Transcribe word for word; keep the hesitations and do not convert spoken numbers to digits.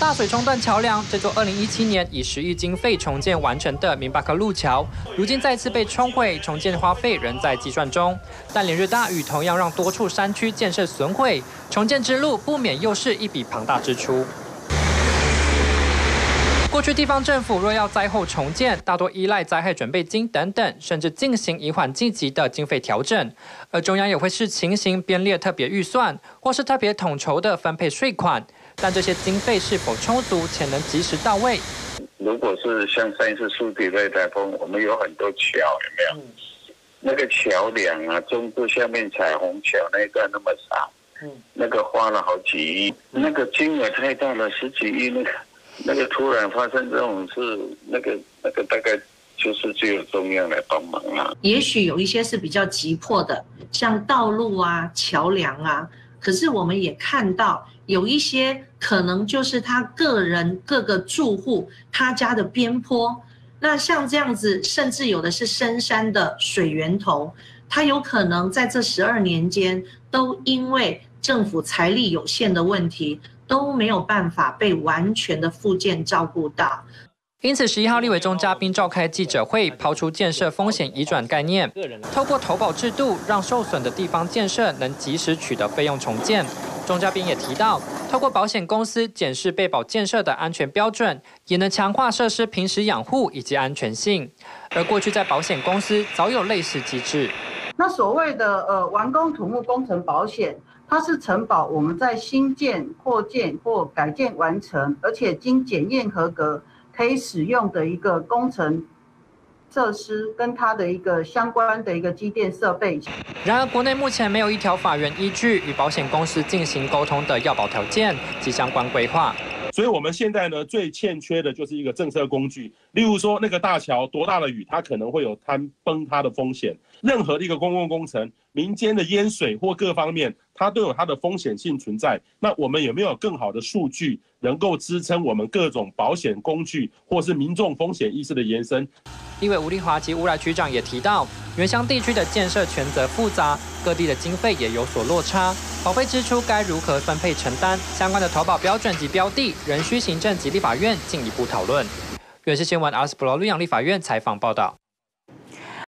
大水冲断桥梁，这座二零一七年以十亿经费重建完成的明巴克路桥，如今再次被冲毁，重建花费仍在计算中。但连日大雨同样让多处山区建设损毁，重建之路不免又是一笔庞大支出。 过去地方政府若要灾后重建，大多依赖灾害准备金等等，甚至进行以缓济急的经费调整。而中央也会视情形编列特别预算，或是特别统筹的分配税款。但这些经费是否充足且能及时到位？ 如果是像上一次苏迪类台风，我们有很多桥，有没有？嗯、那个桥梁啊，中部下面彩虹桥那个那么少，嗯、那个花了好几亿，那个金额太大了，十几亿那个。 那个突然发生这种事，那个那个大概就是只有中央来帮忙啊。 也许有一些是比较急迫的，像道路啊、桥梁啊。可是我们也看到有一些可能就是他个人各个住户他家的边坡，那像这样子，甚至有的是深山的水源头，他有可能在这十二年间都因为政府财力有限的问题。 都没有办法被完全的复健照顾到， 因此十一号立委中嘉宾召开记者会，抛出建设风险移转概念，透过投保制度，让受损的地方建设能及时取得费用重建。钟嘉宾也提到，透过保险公司检视被保建设的安全标准，也能强化设施平时养护以及安全性。而过去在保险公司早有类似机制。 那所谓的呃完工土木工程保险。 它是承保我们在新建、扩建或改建完成，而且经检验合格可以使用的一个工程设施，跟它的一个相关的一个机电设备。 然而，国内目前没有一条法源依据与保险公司进行沟通的要保条件及相关规划。 所以，我们现在呢最欠缺的就是一个政策工具，例如说那个大桥多大的雨，它可能会有坍崩塌的风险。任何的一个公共工程，民间的淹水或各方面，它都有它的风险性存在。那我们有没有更好的数据，能够支撑我们各种保险工具或是民众风险意识的延伸？ 立委吴立华及乌来局长也提到，原乡地区的建设权责复杂，各地的经费也有所落差，保费支出该如何分配承担？相关的投保标准及标的，仍需行政及立法院进一步讨论。原视新闻 R S Pro 绿洋立法院采访报道。